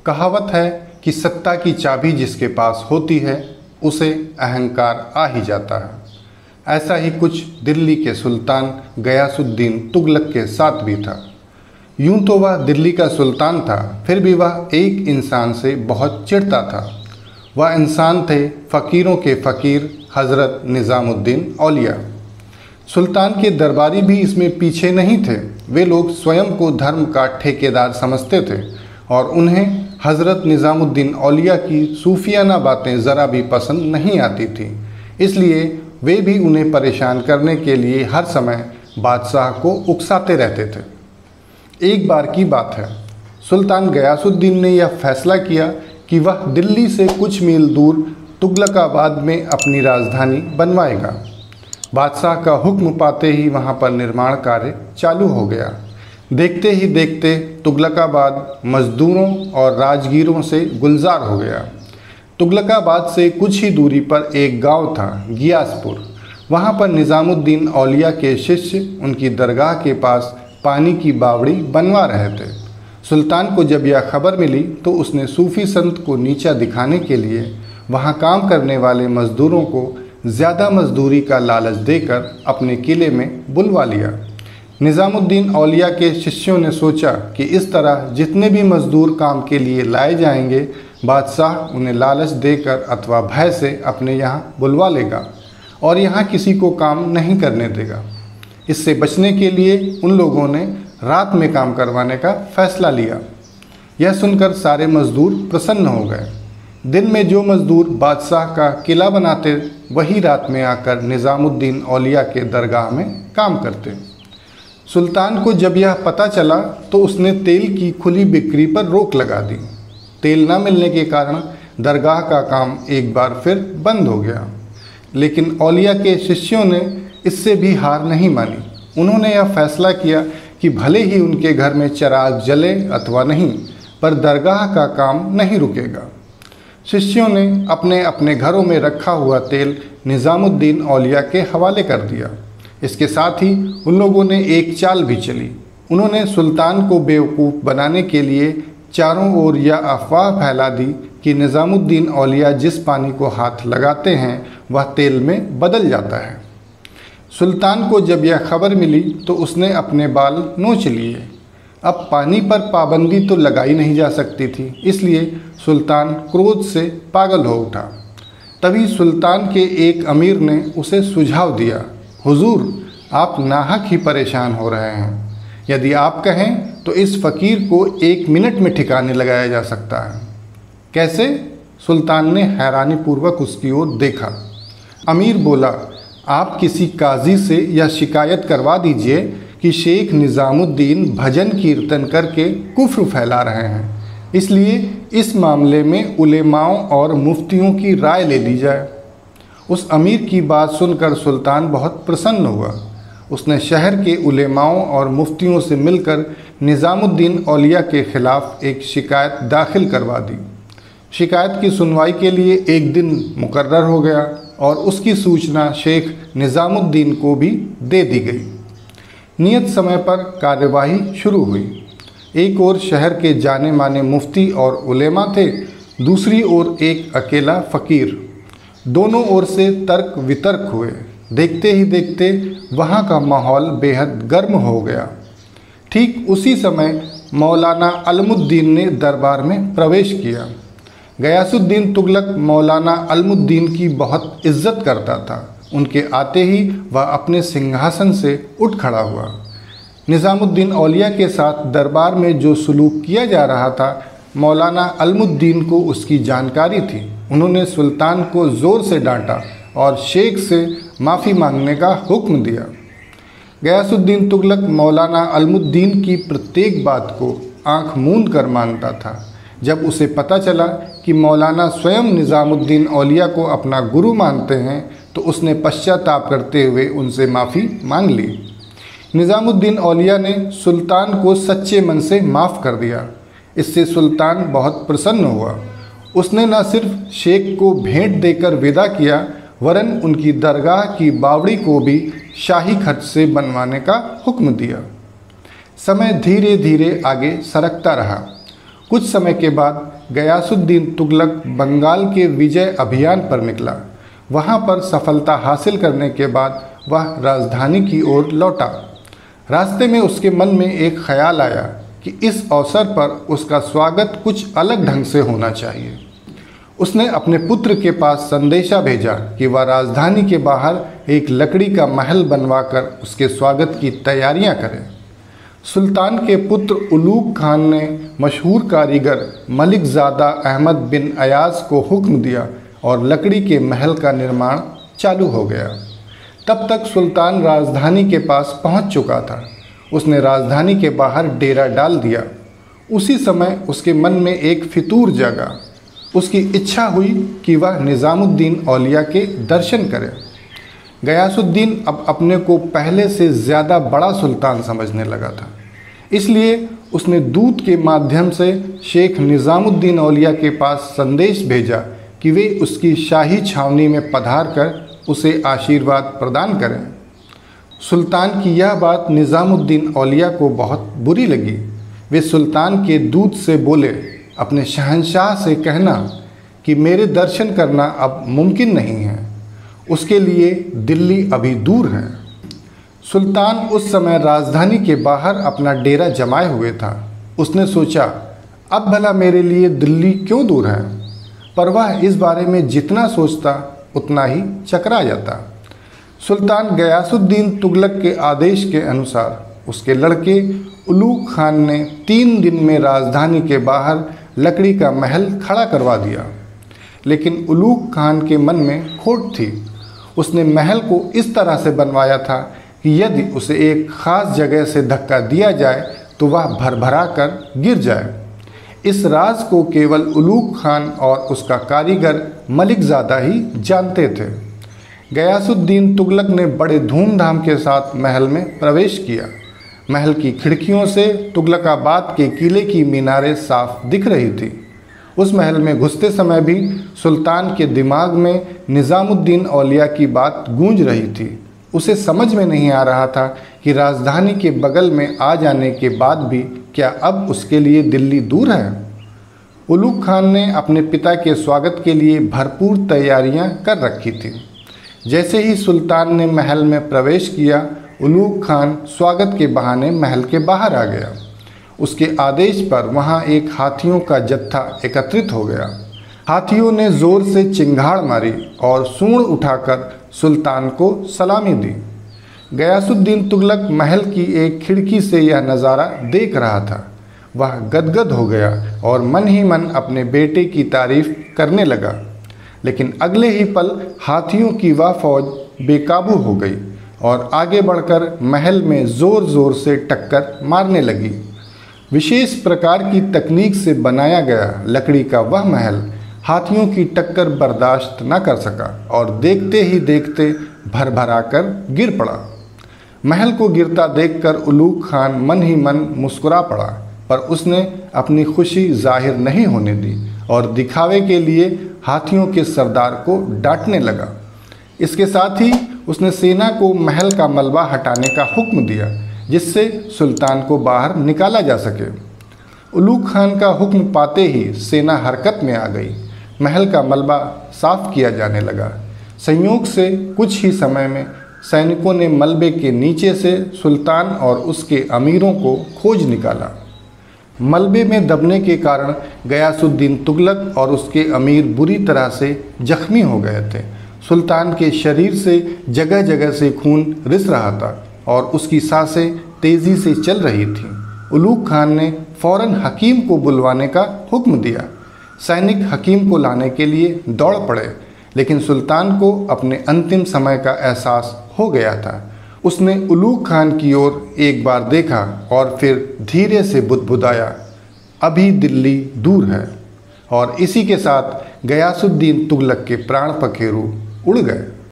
कहावत है कि सत्ता की चाबी जिसके पास होती है उसे अहंकार आ ही जाता है। ऐसा ही कुछ दिल्ली के सुल्तान गयासुद्दीन तुगलक के साथ भी था। यूं तो वह दिल्ली का सुल्तान था, फिर भी वह एक इंसान से बहुत चिढ़ता था। वह इंसान थे फ़कीरों के फ़कीर हज़रत निज़ामुद्दीन औलिया। सुल्तान के दरबारी भी इसमें पीछे नहीं थे। वे लोग स्वयं को धर्म का ठेकेदार समझते थे और उन्हें हज़रत निज़ामुद्दीन औलिया की सूफियाना बातें ज़रा भी पसंद नहीं आती थी। इसलिए वे भी उन्हें परेशान करने के लिए हर समय बादशाह को उकसाते रहते थे। एक बार की बात है, सुल्तान गयासुद्दीन ने यह फैसला किया कि वह दिल्ली से कुछ मील दूर तुगलकाबाद में अपनी राजधानी बनवाएगा। बादशाह का हुक्म पाते ही वहाँ पर निर्माण कार्य चालू हो गया। देखते ही देखते तुगलकाबाद मज़दूरों और राजगीरों से गुलजार हो गया। तुगलकाबाद से कुछ ही दूरी पर एक गांव था, गियासपुर। वहाँ पर निज़ामुद्दीन औलिया के शिष्य उनकी दरगाह के पास पानी की बावड़ी बनवा रहे थे। सुल्तान को जब यह खबर मिली तो उसने सूफी संत को नीचा दिखाने के लिए वहाँ काम करने वाले मज़दूरों को ज़्यादा मजदूरी का लालच देकर अपने किले में बुलवा लिया। निज़ामुद्दीन औलिया के शिष्यों ने सोचा कि इस तरह जितने भी मज़दूर काम के लिए लाए जाएंगे, बादशाह उन्हें लालच देकर अथवा भय से अपने यहाँ बुलवा लेगा और यहाँ किसी को काम नहीं करने देगा। इससे बचने के लिए उन लोगों ने रात में काम करवाने का फैसला लिया। यह सुनकर सारे मज़दूर प्रसन्न हो गए। दिन में जो मज़दूर बादशाह का किला बनाते, वही रात में आकर निज़ामुद्दीन औलिया के दरगाह में काम करते। सुल्तान को जब यह पता चला तो उसने तेल की खुली बिक्री पर रोक लगा दी। तेल न मिलने के कारण दरगाह का काम एक बार फिर बंद हो गया। लेकिन औलिया के शिष्यों ने इससे भी हार नहीं मानी। उन्होंने यह फैसला किया कि भले ही उनके घर में चिराग जले अथवा नहीं, पर दरगाह का काम नहीं रुकेगा। शिष्यों ने अपने अपने घरों में रखा हुआ तेल निज़ामुद्दीन औलिया के हवाले कर दिया। इसके साथ ही उन लोगों ने एक चाल भी चली। उन्होंने सुल्तान को बेवकूफ़ बनाने के लिए चारों ओर यह अफवाह फैला दी कि निज़ामुद्दीन औलिया जिस पानी को हाथ लगाते हैं वह तेल में बदल जाता है। सुल्तान को जब यह खबर मिली तो उसने अपने बाल नोच लिए। अब पानी पर पाबंदी तो लगाई नहीं जा सकती थी, इसलिए सुल्तान क्रोध से पागल हो उठा। तभी सुल्तान के एक अमीर ने उसे सुझाव दिया, हुजूर, आप नाहक ही परेशान हो रहे हैं। यदि आप कहें तो इस फ़कीर को 1 मिनट में ठिकाने लगाया जा सकता है। कैसे? सुल्तान ने हैरानीपूर्वक उसकी ओर देखा। अमीर बोला, आप किसी काजी से यह शिकायत करवा दीजिए कि शेख निज़ामुद्दीन भजन कीर्तन करके कुफ्र फैला रहे हैं, इसलिए इस मामले में उलेमाओं और मुफ्तियों की राय ले ली जाए। उस अमीर की बात सुनकर सुल्तान बहुत प्रसन्न हुआ। उसने शहर के उलेमाओं और मुफ्तियों से मिलकर निज़ामुद्दीन औलिया के ख़िलाफ़ एक शिकायत दाखिल करवा दी। शिकायत की सुनवाई के लिए एक दिन मुकर्रर हो गया और उसकी सूचना शेख निज़ामुद्दीन को भी दे दी गई। नियत समय पर कार्यवाही शुरू हुई। एक ओर शहर के जाने माने मुफ्ती और उलेमा थे, दूसरी ओर एक अकेला फ़कीर। दोनों ओर से तर्क वितर्क हुए। देखते ही देखते वहाँ का माहौल बेहद गर्म हो गया। ठीक उसी समय मौलाना अलमुद्दीन ने दरबार में प्रवेश किया। गयासुद्दीन तुगलक मौलाना अलमुद्दीन की बहुत इज्जत करता था। उनके आते ही वह अपने सिंहासन से उठ खड़ा हुआ। निज़ामुद्दीन औलिया के साथ दरबार में जो सलूक किया जा रहा था, मौलाना अलमुद्दीन को उसकी जानकारी थी। उन्होंने सुल्तान को ज़ोर से डांटा और शेख से माफ़ी मांगने का हुक्म दिया। गयासुद्दीन तुगलक मौलाना अलमुद्दीन की प्रत्येक बात को आंख मूंद कर मानता था। जब उसे पता चला कि मौलाना स्वयं निज़ामुद्दीन औलिया को अपना गुरु मानते हैं तो उसने पश्चाताप करते हुए उनसे माफ़ी मांग ली। निज़ामुद्दीन औलिया ने सुल्तान को सच्चे मन से माफ़ कर दिया। इससे सुल्तान बहुत प्रसन्न हुआ। उसने न सिर्फ शेख को भेंट देकर विदा किया, वरन उनकी दरगाह की बावड़ी को भी शाही खर्च से बनवाने का हुक्म दिया। समय धीरे धीरे आगे सरकता रहा। कुछ समय के बाद गयासुद्दीन तुगलक बंगाल के विजय अभियान पर निकला। वहां पर सफलता हासिल करने के बाद वह राजधानी की ओर लौटा। रास्ते में उसके मन में एक ख्याल आया कि इस अवसर पर उसका स्वागत कुछ अलग ढंग से होना चाहिए। उसने अपने पुत्र के पास संदेशा भेजा कि वह राजधानी के बाहर एक लकड़ी का महल बनवाकर उसके स्वागत की तैयारियां करे। सुल्तान के पुत्र उलूग खान ने मशहूर कारीगर मलिक ज़ादा अहमद बिन अयाज को हुक्म दिया और लकड़ी के महल का निर्माण चालू हो गया। तब तक सुल्तान राजधानी के पास पहुंच चुका था। उसने राजधानी के बाहर डेरा डाल दिया। उसी समय उसके मन में एक फितूर जागा। उसकी इच्छा हुई कि वह निज़ामुद्दीन औलिया के दर्शन करे। गयासुद्दीन अब अपने को पहले से ज़्यादा बड़ा सुल्तान समझने लगा था। इसलिए उसने दूत के माध्यम से शेख निज़ामुद्दीन औलिया के पास संदेश भेजा कि वे उसकी शाही छावनी में पधार कर उसे आशीर्वाद प्रदान करें। सुल्तान की यह बात निज़ामुद्दीन औलिया को बहुत बुरी लगी। वे सुल्तान के दूत से बोले, अपने शहंशाह से कहना कि मेरे दर्शन करना अब मुमकिन नहीं है, उसके लिए दिल्ली अभी दूर है। सुल्तान उस समय राजधानी के बाहर अपना डेरा जमाए हुए था। उसने सोचा, अब भला मेरे लिए दिल्ली क्यों दूर है, पर वह इस बारे में जितना सोचता उतना ही चकरा जाता। सुल्तान गयासुद्दीन तुगलक के आदेश के अनुसार उसके लड़के उलूग खान ने 3 दिन में राजधानी के बाहर लकड़ी का महल खड़ा करवा दिया। लेकिन उलूग खान के मन में खोट थी। उसने महल को इस तरह से बनवाया था कि यदि उसे एक ख़ास जगह से धक्का दिया जाए तो वह भरभरा कर गिर जाए। इस राज को केवल उलूग खान और उसका कारीगर मलिक ज़ादा ही जानते थे। गयासुद्दीन तुगलक ने बड़े धूमधाम के साथ महल में प्रवेश किया। महल की खिड़कियों से तुगलकाबाद के किले की मीनारें साफ दिख रही थी। उस महल में घुसते समय भी सुल्तान के दिमाग में निज़ामुद्दीन औलिया की बात गूंज रही थी। उसे समझ में नहीं आ रहा था कि राजधानी के बगल में आ जाने के बाद भी क्या अब उसके लिए दिल्ली दूर है। उलूग खान ने अपने पिता के स्वागत के लिए भरपूर तैयारियां कर रखी थी। जैसे ही सुल्तान ने महल में प्रवेश किया, उलूग खान स्वागत के बहाने महल के बाहर आ गया। उसके आदेश पर वहां एक हाथियों का जत्था एकत्रित हो गया। हाथियों ने जोर से चिंगाड़ मारी और सूंड उठाकर सुल्तान को सलामी दी। गयासुद्दीन तुगलक महल की एक खिड़की से यह नज़ारा देख रहा था। वह गदगद हो गया और मन ही मन अपने बेटे की तारीफ करने लगा। लेकिन अगले ही पल हाथियों की वह फौज बेकाबू हो गई और आगे बढ़कर महल में ज़ोर ज़ोर से टक्कर मारने लगी। विशेष प्रकार की तकनीक से बनाया गया लकड़ी का वह महल हाथियों की टक्कर बर्दाश्त न कर सका और देखते ही देखते भरभरा कर गिर पड़ा। महल को गिरता देखकर उलूग खान मन ही मन मुस्कुरा पड़ा, पर उसने अपनी खुशी जाहिर नहीं होने दी और दिखावे के लिए हाथियों के सरदार को डांटने लगा। इसके साथ ही उसने सेना को महल का मलबा हटाने का हुक्म दिया, जिससे सुल्तान को बाहर निकाला जा सके। उलूग खान का हुक्म पाते ही सेना हरकत में आ गई। महल का मलबा साफ किया जाने लगा। संयोग से कुछ ही समय में सैनिकों ने मलबे के नीचे से सुल्तान और उसके अमीरों को खोज निकाला। मलबे में दबने के कारण गयासुद्दीन तुगलक और उसके अमीर बुरी तरह से जख्मी हो गए थे। सुल्तान के शरीर से जगह जगह से खून रिस रहा था और उसकी सांसें तेज़ी से चल रही थीं। उलूग खान ने फौरन हकीम को बुलवाने का हुक्म दिया। सैनिक हकीम को लाने के लिए दौड़ पड़े, लेकिन सुल्तान को अपने अंतिम समय का एहसास हो गया था। उसने उलूग खान की ओर एक बार देखा और फिर धीरे से बुदबुदाया, अभी दिल्ली दूर है। और इसी के साथ गयासुद्दीन तुगलक के प्राण पखेरु उड़ गए।